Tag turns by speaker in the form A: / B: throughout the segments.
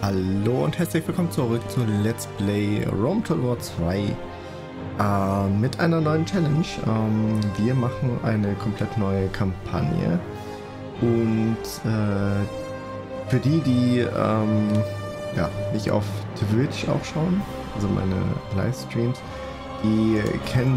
A: Hallo und herzlich willkommen zurück zu Let's Play Rome Total War 2 mit einer neuen Challenge. Wir machen eine komplett neue Kampagne und für die ja, mich auf Twitch auch schauen, also meine Livestreams, die kennen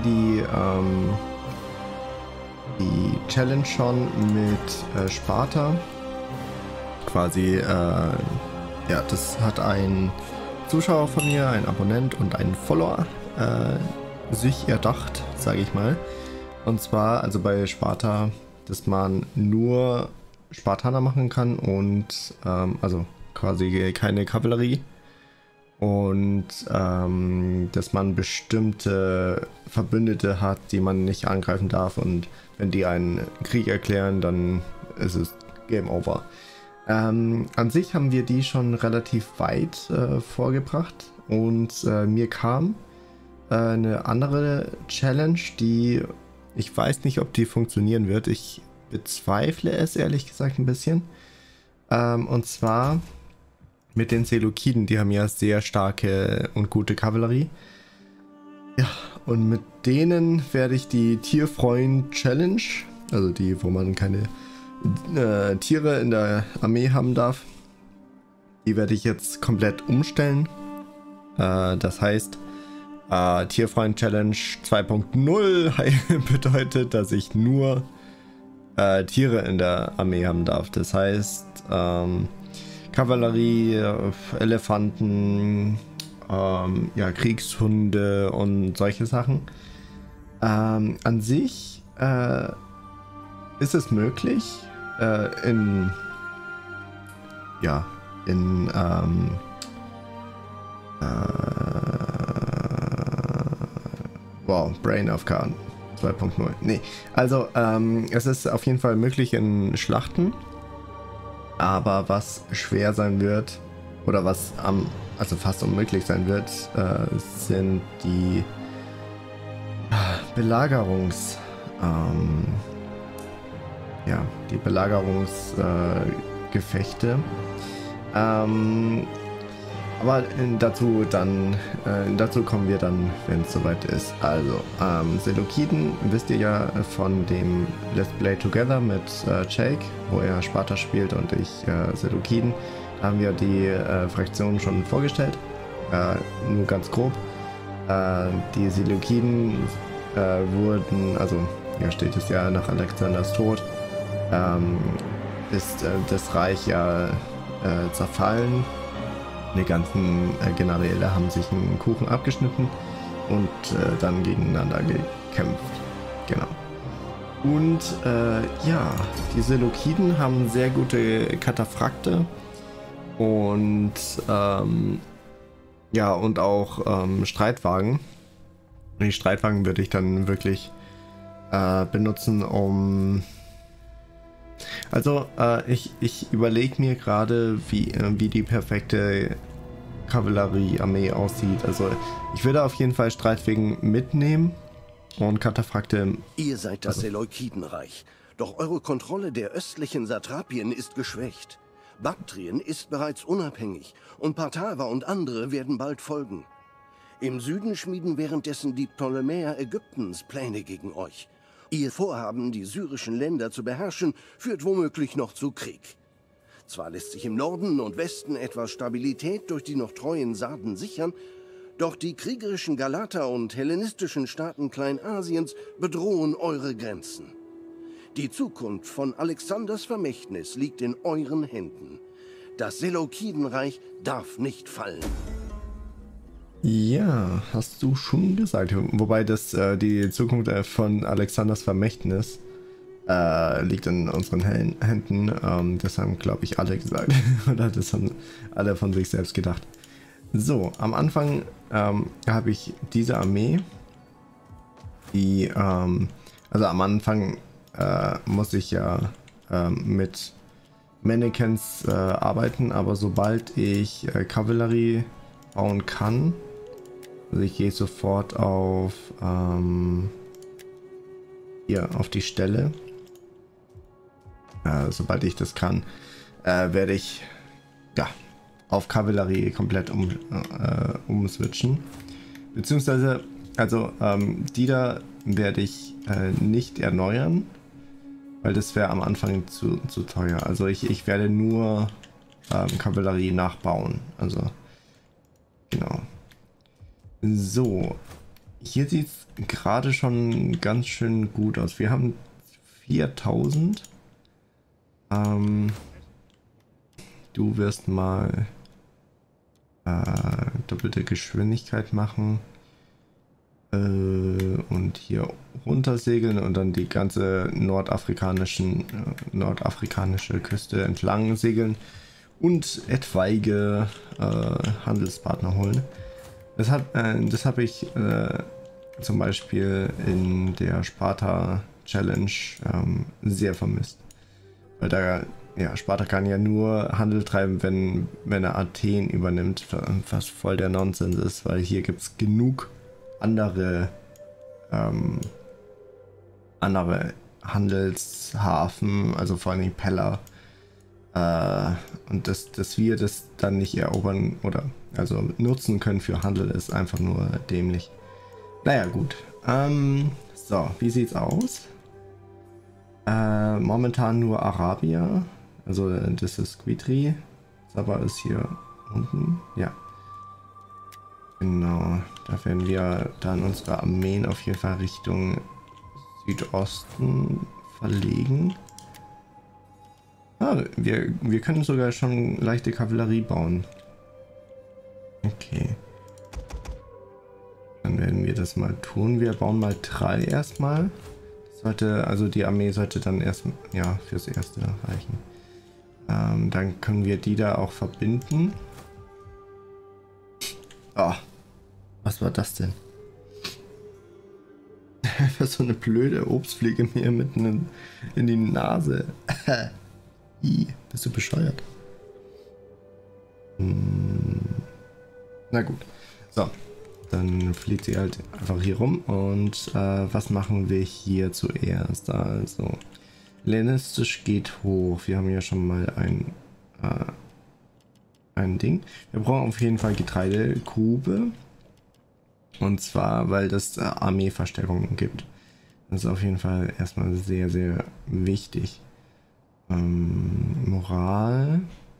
A: die Challenge schon mit Sparta. Quasi, ja, das hat ein Zuschauer von mir, ein Abonnent und ein Follower sich erdacht, sage ich mal. Und zwar, also bei Sparta, dass man nur Spartaner machen kann und also quasi keine Kavallerie. Und dass man bestimmte Verbündete hat, die man nicht angreifen darf, und wenn die einen Krieg erklären, dann ist es Game Over. An sich haben wir die schon relativ weit vorgebracht und mir kam eine andere Challenge, die ich weiß nicht, ob die funktionieren wird. Ich bezweifle es ehrlich gesagt ein bisschen. Und zwar mit den Seleukiden, die haben ja sehr starke und gute Kavallerie. Ja, und mit denen werde ich die Tierfreund-Challenge, also die, wo man keine Tiere in der Armee haben darf, die werde ich jetzt komplett umstellen. Das heißt, Tierfreund Challenge 2.0 bedeutet, dass ich nur Tiere in der Armee haben darf. Das heißt, Kavallerie, Elefanten, ja, Kriegshunde und solche Sachen. An sich ist es möglich, wow, Brain of Khan 2.0. Nee, also es ist auf jeden Fall möglich in Schlachten, aber was schwer sein wird, oder was also fast unmöglich sein wird, sind die die Belagerungsgefechte. Aber dazu kommen wir dann, wenn es soweit ist. Also, Seleukiden wisst ihr ja von dem Let's Play Together mit Jake, wo er Sparta spielt und ich Seleukiden. Da haben wir die Fraktionen schon vorgestellt, nur ganz grob. Die Seleukiden wurden, also hier steht es ja, nach Alexanders Tod ist das Reich ja zerfallen. Die ganzen Generäle haben sich einen Kuchen abgeschnitten und dann gegeneinander gekämpft. Genau. Und ja, die Seleukiden haben sehr gute Kataphrakte und ja, und auch Streitwagen. Die Streitwagen würde ich dann wirklich benutzen, um... Also, ich überlege mir gerade, wie die perfekte Kavalleriearmee aussieht. Also, ich würde auf jeden Fall Streitwagen mitnehmen und Kataphrakte.
B: Ihr seid das Seleukidenreich, doch eure Kontrolle der östlichen Satrapien ist geschwächt. Baktrien ist bereits unabhängig und Partava und andere werden bald folgen. Im Süden schmieden währenddessen die Ptolemäer Ägyptens Pläne gegen euch. Ihr Vorhaben, die syrischen Länder zu beherrschen, führt womöglich noch zu Krieg. Zwar lässt sich im Norden und Westen etwas Stabilität durch die noch treuen Sarden sichern, doch die kriegerischen Galater und hellenistischen Staaten Kleinasiens bedrohen eure Grenzen. Die Zukunft von Alexanders Vermächtnis liegt in euren Händen. Das Seleukidenreich darf nicht fallen.
A: Ja, hast du schon gesagt. Wobei das die Zukunft von Alexanders Vermächtnis liegt in unseren Händen. Das haben, glaube ich, alle gesagt. Oder das haben alle von sich selbst gedacht. So, am Anfang habe ich diese Armee, die, also am Anfang muss ich ja mit Mannequins arbeiten, aber sobald ich Kavallerie bauen kann, also ich gehe sofort auf hier auf die Stelle. Sobald ich das kann, werde ich ja auf Kavallerie komplett umswitchen. Beziehungsweise, also die da werde ich nicht erneuern, weil das wäre am Anfang zu teuer. Also ich werde nur Kavallerie nachbauen. Also genau. So, hier sieht es gerade schon ganz schön gut aus. Wir haben 4000. Du wirst mal doppelte Geschwindigkeit machen und hier runtersegeln und dann die ganze nordafrikanische Küste entlang segeln und etwaige Handelspartner holen. Das habe ich zum Beispiel in der Sparta Challenge sehr vermisst. Weil da, ja, Sparta kann ja nur Handel treiben, wenn er Athen übernimmt, was voll der Nonsens ist, weil hier gibt es genug andere Handelshafen, also vor allem Pella. Und dass wir das dann nicht erobern oder also nutzen können für Handel, ist einfach nur dämlich. Naja, gut. So, wie sieht's aus? Momentan nur Arabia. Also das ist Squidri. Sabah ist hier unten. Ja. Genau. Da werden wir dann unsere Armeen auf jeden Fall Richtung Südosten verlegen. Ah, wir können sogar schon leichte Kavallerie bauen. Okay. Dann werden wir das mal tun. Wir bauen mal 3 erstmal. Also die Armee sollte dann erst, ja, fürs Erste reichen. Dann können wir die da auch verbinden. Oh, was war das denn? Einfach so eine blöde Obstfliege mir mitten in die Nase. Bist du bescheuert? Na gut. So. Dann fliegt sie halt einfach hier rum und was machen wir hier zuerst? Also hellenistisch geht hoch. Wir haben ja schon mal ein Ding. Wir brauchen auf jeden Fall Getreidegrube. Und zwar, weil das Armeeverstärkungen gibt. Das ist auf jeden Fall erstmal sehr, sehr wichtig. Moral.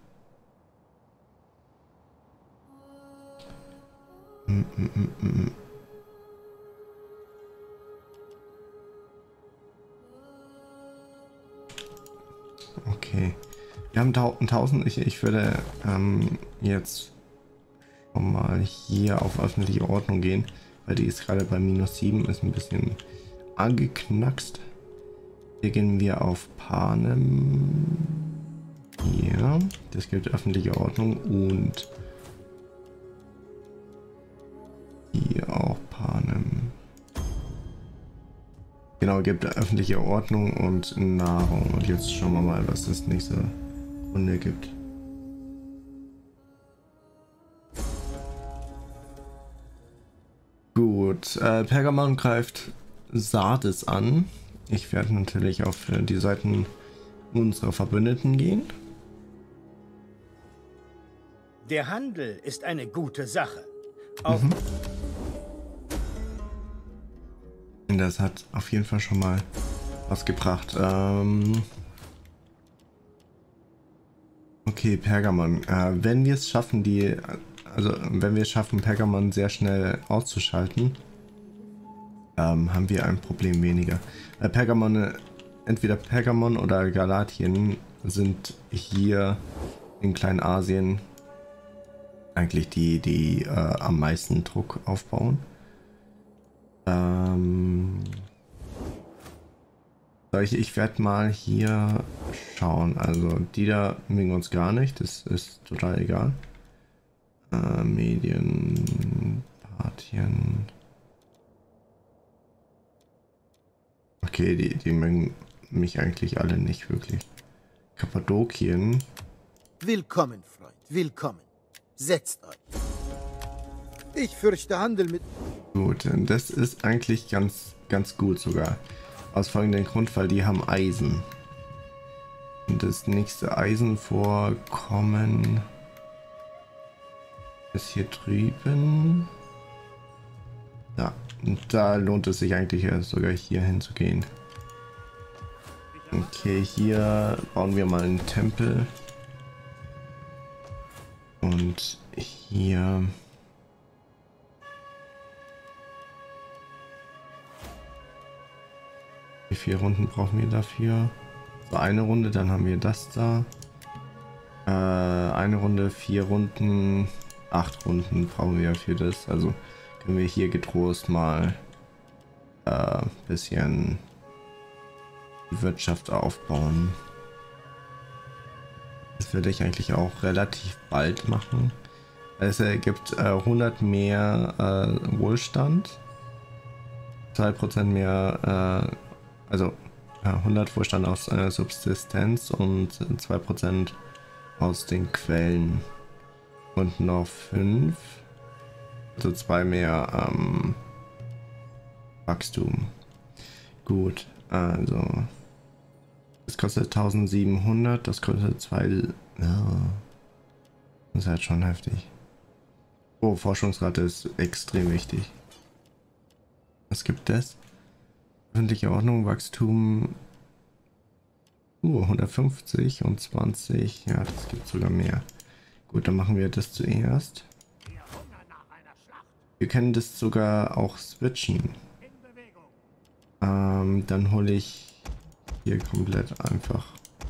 A: Okay. Wir haben 1000. Ich würde jetzt schon mal hier auf öffentliche Ordnung gehen, weil die ist gerade bei -7, ist ein bisschen angeknackst. Hier gehen wir auf Panem. Hier. Das gibt öffentliche Ordnung und hier auch Panem. Genau, gibt öffentliche Ordnung und Nahrung. Und jetzt schauen wir mal, was das nächste Runde gibt. Gut, Pergamon greift Sardes an. Ich werde natürlich auf die Seiten unserer Verbündeten gehen.
C: Der Handel ist eine gute Sache. Auch
A: Das hat auf jeden Fall schon mal was gebracht. Okay, Pergamon. Wenn wir es schaffen, Pergamon sehr schnell auszuschalten, haben wir ein Problem weniger. Entweder Pergamon oder Galatien sind hier in Kleinasien eigentlich die am meisten Druck aufbauen. Ich werde mal hier schauen. Also die da mögen uns gar nicht. Das ist total egal. Medien, Partien. Okay, die mögen mich eigentlich alle nicht wirklich. Kappadokien.
D: Willkommen, Freund. Willkommen. Setzt euch. Ich fürchte Handel mit...
A: Gut, das ist eigentlich ganz gut sogar. Aus folgendem Grund, weil die haben Eisen. Und das nächste Eisenvorkommen Ist hier drüben. Ja, und da lohnt es sich eigentlich sogar hier hinzugehen. Okay, hier bauen wir mal einen Tempel. Und hier... Wie viele Runden brauchen wir dafür? So, eine Runde, dann haben wir das da. Eine Runde, 4 Runden, 8 Runden brauchen wir für das. Also können wir hier getrost mal bisschen die Wirtschaft aufbauen. Das werde ich eigentlich auch relativ bald machen. Es ergibt 100 mehr Wohlstand, 2% mehr, also 100 Wohlstand aus Subsistenz und 2% aus den Quellen und noch 5, also 2 mehr Wachstum. Gut, also das kostet 1700, das kostet 2, ja, das ist halt schon heftig. Oh, Forschungsrate ist extrem wichtig. Was gibt es? Öffentliche Ordnung, Wachstum 150 und 20, ja, das gibt sogar mehr. Gut, dann machen wir das zuerst. Wir können das sogar auch switchen. Dann hole ich hier komplett einfach.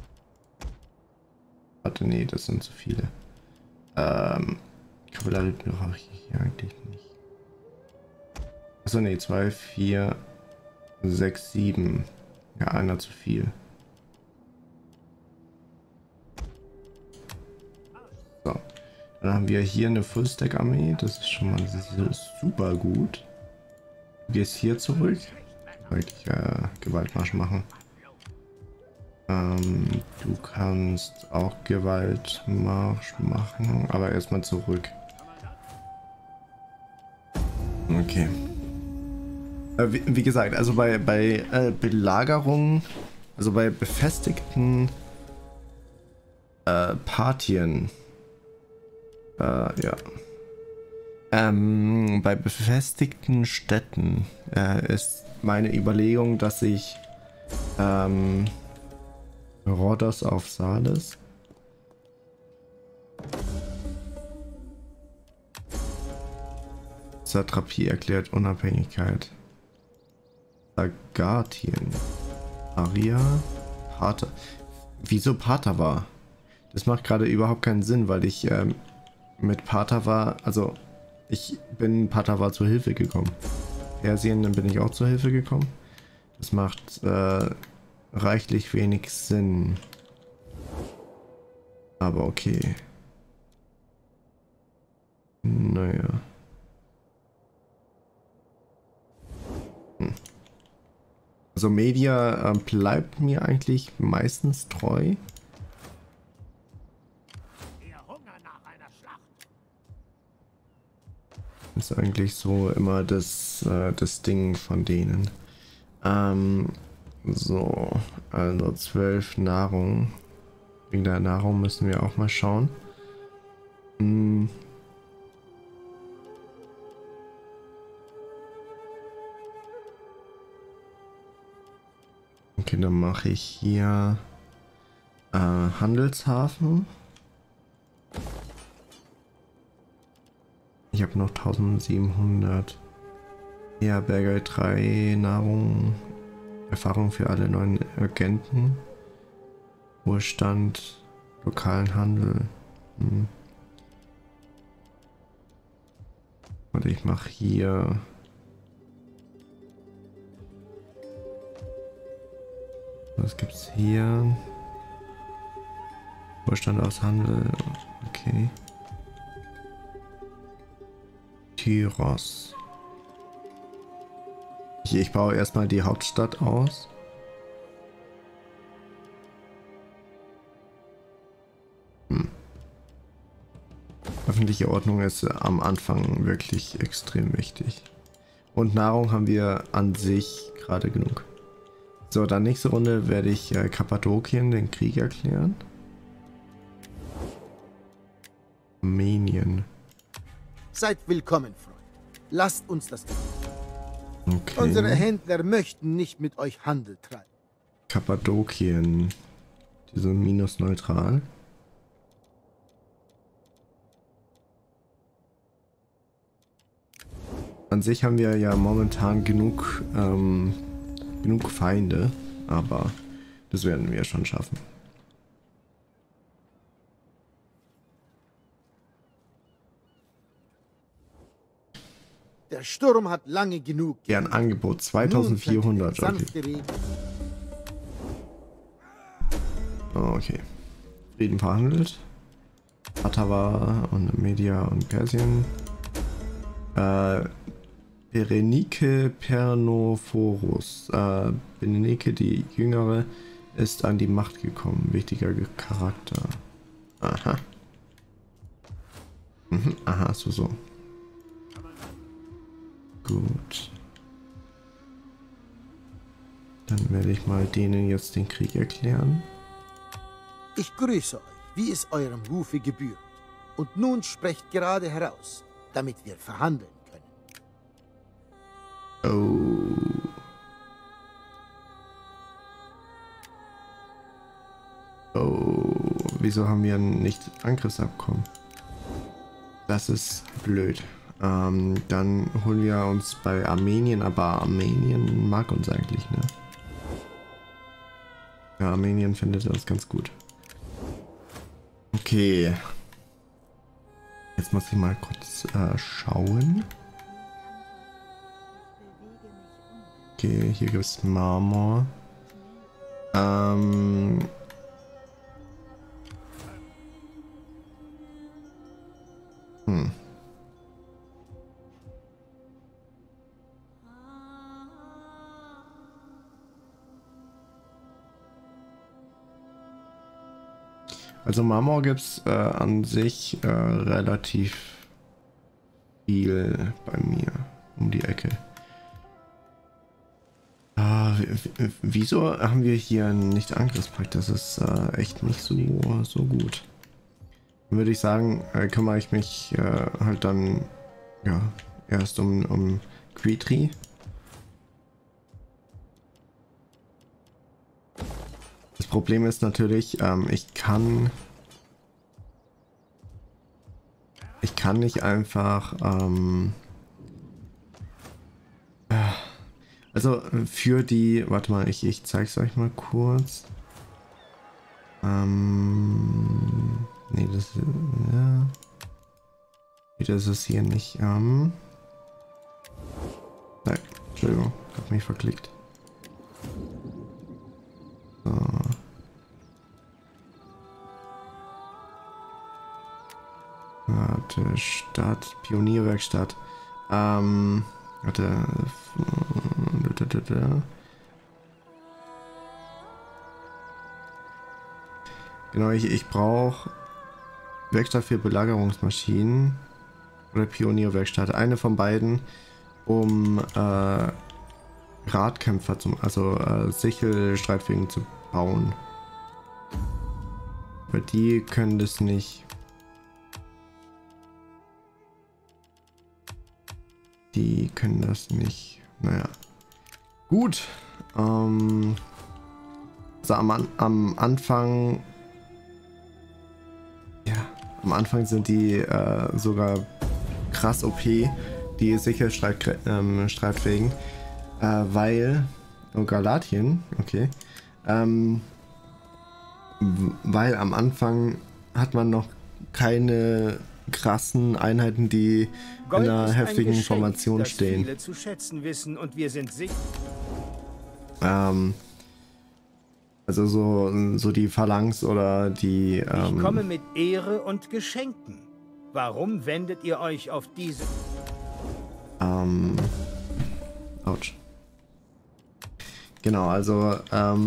A: Warte, nee, das sind zu viele. Kavallerie brauche ich hier eigentlich nicht. Achso, nee, 2, 4, 6, 7. Ja, einer zu viel. So, dann haben wir hier eine Full-Stack-Armee. Das ist schon mal super gut. Du gehst hier zurück. Eigentlich Gewaltmarsch machen. Du kannst auch Gewaltmarsch machen, aber erstmal zurück. Okay. Wie gesagt, also bei Belagerungen, also bei befestigten Partien, ja. Bei befestigten Städten ist meine Überlegung, dass ich Rhodos auf Sardes Satrapie erklärt Unabhängigkeit. Sagatien. Aria. Pater. Wieso Patava? Das macht gerade überhaupt keinen Sinn, weil ich mit Patava, also ich bin Patava zur Hilfe gekommen. Persien, dann bin ich auch zur Hilfe gekommen. Das macht reichlich wenig Sinn. Aber okay. Naja. Also Media bleibt mir eigentlich meistens treu. Ist eigentlich so immer das Ding von denen. So, also 12 Nahrung. Wegen der Nahrung müssen wir auch mal schauen. Okay, dann mache ich hier Handelshafen. Ich habe noch 1700. Herberge 3 Nahrung. Erfahrung für alle neuen Agenten. Wohlstand. Lokalen Handel. Und ich mache hier. Was gibt's hier? Wohlstand aus Handel. Okay. Tyros. Ich baue erstmal die Hauptstadt aus. Öffentliche Ordnung ist am Anfang wirklich extrem wichtig. Und Nahrung haben wir an sich gerade genug. So, dann nächste Runde werde ich Kappadokien den Krieg erklären. Armenien.
D: Seid willkommen, Freund. Lasst uns das tun.
A: Okay.
D: Unsere Händler möchten nicht mit euch Handel treiben.
A: Kappadokien. Die sind minusneutral. An sich haben wir ja momentan genug Feinde, aber das werden wir schon schaffen.
D: Der Sturm hat lange genug.
A: Ja, ein Angebot 2400. Okay. Okay. Frieden verhandelt. Ottawa und Media und Persien. Berenike Pernophorus. Berenike, die Jüngere, ist an die Macht gekommen. Wichtiger Charakter. Aha. Mhm, aha, so. Gut. Dann werde ich mal denen jetzt den Krieg erklären.
D: Ich grüße euch, wie es eurem Rufe gebührt. Und nun sprecht gerade heraus, damit wir verhandeln können.
A: Wieso haben wir nicht Angriffsabkommen? Das ist blöd. Dann holen wir uns bei Armenien, aber Armenien mag uns eigentlich, ne? Ja, Armenien findet das ganz gut. Okay. Jetzt muss ich mal kurz schauen. Okay, hier gibt es Marmor. Also Marmor gibt es an sich relativ viel bei mir um die Ecke. Wieso haben wir hier nicht Angriffspakt? Das ist echt nicht so gut. Dann würde ich sagen, kümmere ich mich halt dann ja erst um Quitri. Das Problem ist natürlich, ich kann nicht einfach also für die, warte mal, ich zeige es euch mal kurz. Nee, das ja. Wieder ist es hier nicht nein, Entschuldigung, hab mich verklickt. So. Warte, Stadt, Pionierwerkstatt. Warte. Genau, ich brauche Werkstatt für Belagerungsmaschinen oder Pionierwerkstatt. Eine von beiden, um Radkämpfer Sichelstreitwegen zu bauen. Aber die können das nicht. Die können das nicht. Naja. Gut. Also am Anfang. Ja, am Anfang sind die sogar krass OP, die Sicherstreitwegen. Weil. Oh, Galatien, okay. Weil am Anfang hat man noch keine krassen Einheiten, die
C: Gold
A: in einer heftigen
C: Geschenk,
A: Formation
C: das
A: stehen.
C: Viele zu schätzen wissen und wir sind sicher.
A: Also so die Phalanx oder die.
C: Ich komme mit Ehre und Geschenken. Warum wendet ihr euch auf diese?
A: Autsch. Genau, also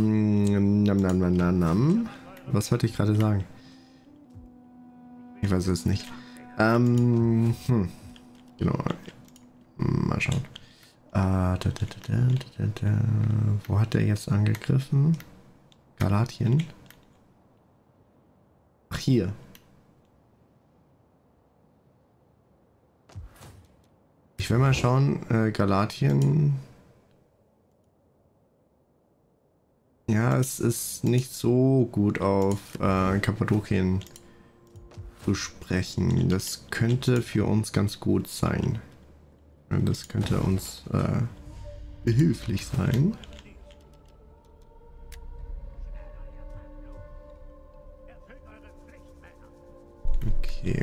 A: was wollte ich gerade sagen? Ich weiß es nicht. Genau. Mal schauen. Wo hat der jetzt angegriffen? Galatien. Ach, hier. Ich will mal schauen, Galatien. Ja, es ist nicht so gut auf Kappadokien zu sprechen. Das könnte für uns ganz gut sein. Das könnte uns behilflich sein. Okay.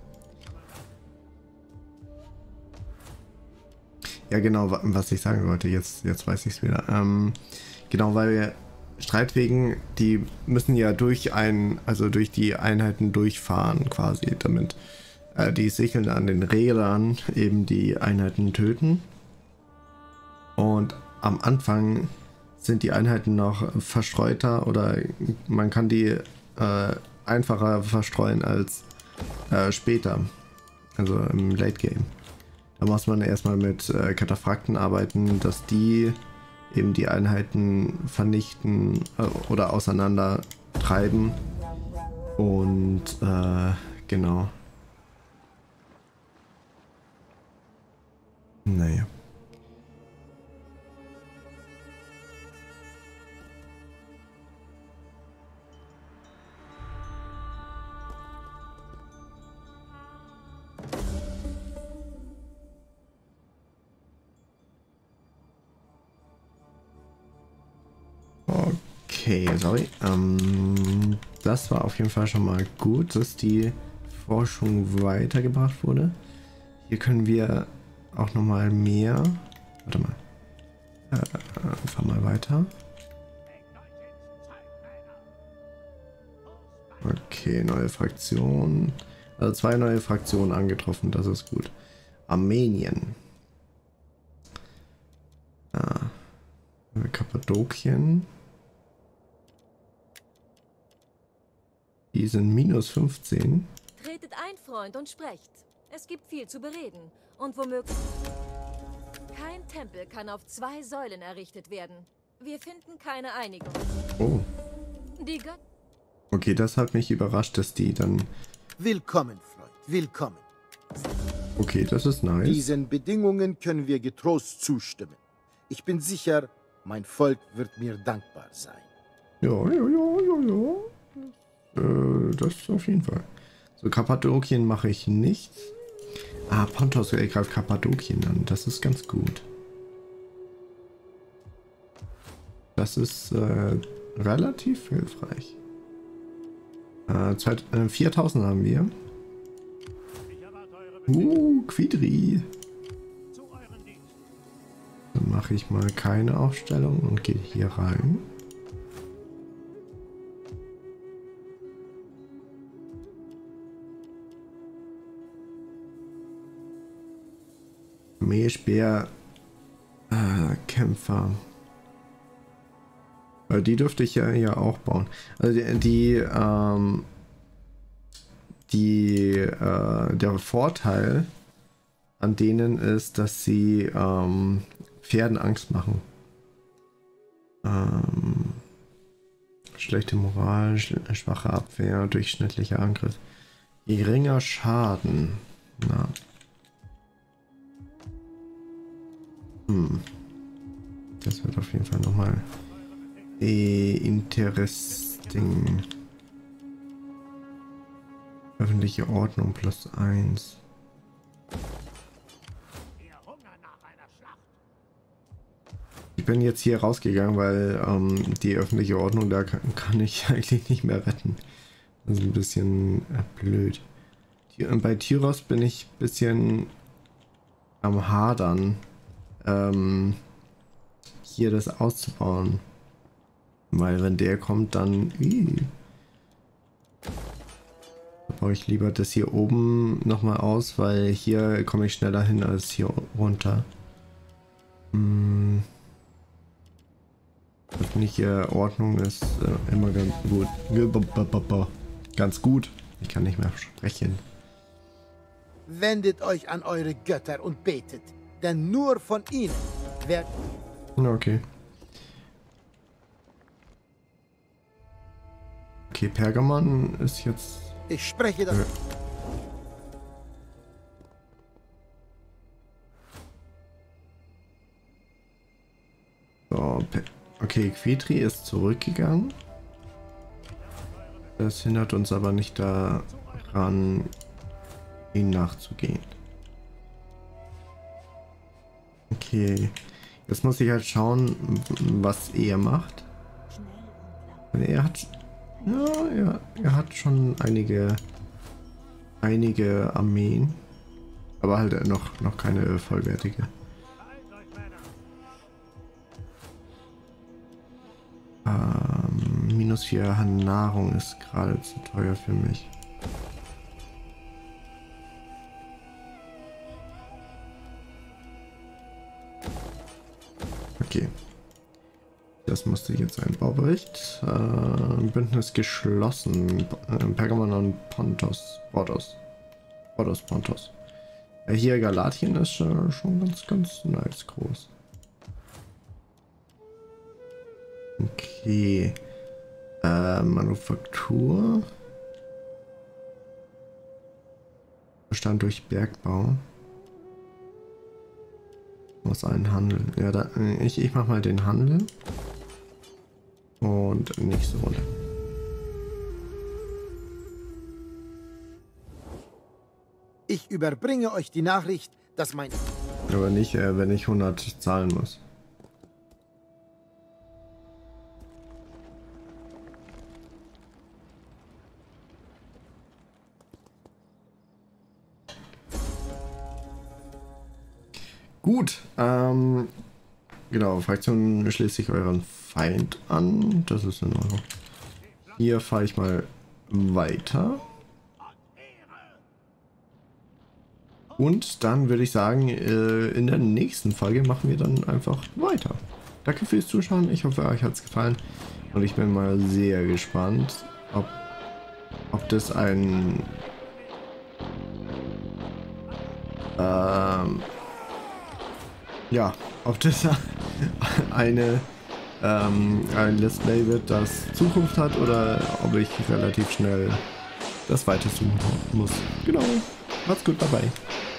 A: Ja, genau, was ich sagen wollte, jetzt weiß ich es wieder. Genau, weil wir Streitwegen, die müssen ja durch die Einheiten durchfahren quasi, damit die Sicheln an den Rädern eben die Einheiten töten. Und am Anfang sind die Einheiten noch verstreuter oder man kann die einfacher verstreuen als später, also im Late Game. Da muss man erstmal mit Kataphrakten arbeiten, dass die eben die Einheiten vernichten oder auseinander treiben. Und genau. Naja. Okay, sorry. Das war auf jeden Fall schon mal gut, dass die Forschung weitergebracht wurde. Hier können wir auch noch mal mehr. Warte mal. Fahr mal weiter. Okay, neue Fraktion. Also 2 neue Fraktionen angetroffen, das ist gut. Armenien. Kappadokien. Die sind minus 15.
E: Tretet ein, Freund, und sprecht. Es gibt viel zu bereden. Und womöglich... Kein Tempel kann auf 2 Säulen errichtet werden. Wir finden keine Einigung.
A: Oh.
E: Die Götter...
A: Okay, das hat mich überrascht, dass die dann...
D: Willkommen, Freund, willkommen.
A: Okay, das ist nice.
D: Diesen Bedingungen können wir getrost zustimmen. Ich bin sicher, mein Volk wird mir dankbar sein.
A: Ja. Das auf jeden Fall. So, Kappadokien mache ich nicht. Pontos greift Kappadokien an. Das ist ganz gut. Das ist relativ hilfreich. 4000 haben wir. Quidri. Dann mache ich mal keine Aufstellung und gehe hier rein. Meerspeer Kämpfer. Die dürfte ich ja auch bauen. Also der Vorteil an denen ist, dass sie Pferden Angst machen. Schlechte Moral, schwache Abwehr, durchschnittlicher Angriff. Geringer Schaden. Na. Das wird auf jeden Fall nochmal interesting. Öffentliche Ordnung +1. Ich bin jetzt hier rausgegangen, weil die öffentliche Ordnung, da kann ich eigentlich nicht mehr retten. Das ist ein bisschen blöd. Bei Tyros bin ich ein bisschen am Hadern, hier das auszubauen. Weil wenn der kommt, dann da baue ich lieber das hier oben nochmal aus, weil hier komme ich schneller hin als hier runter. Öffentliche Ordnung ist immer ganz gut. Ganz gut. Ich kann nicht mehr sprechen.
D: Wendet euch an eure Götter und betet, denn nur von ihnen wird...
A: Okay. Okay, Pergamon ist jetzt...
D: Ich spreche das...
A: Okay, Quetri ist zurückgegangen. Das hindert uns aber nicht daran, ihm nachzugehen. Okay, jetzt muss ich halt schauen, was er macht. Er hat, ja, er hat schon einige Armeen, aber halt noch keine vollwertige. -4 Nahrung ist gerade zu teuer für mich. Okay. Das musste jetzt ein Baubericht. Bündnis geschlossen. Pergamon und Pontos. Pontos. Hier Galatien ist schon ganz nice groß. Okay. Manufaktur. Bestand durch Bergbau. Muss ein Handel. Ja, ich mach mal den Handel. Und nächste Runde.
D: Ich überbringe euch die Nachricht, dass mein...
A: Aber nicht, wenn ich 100 zahlen muss. Gut, genau, Fraktion schließt sich euren Feind an, das ist in Ordnung. Hier fahre ich mal weiter. Und dann würde ich sagen, in der nächsten Folge machen wir dann einfach weiter. Danke fürs Zuschauen, ich hoffe, euch hat es gefallen. Und ich bin mal sehr gespannt, ob das ein... ja, ob das ein Let's Play wird, das Zukunft hat, oder ob ich relativ schnell das weiter suchen muss. Genau, macht's gut, bye bye.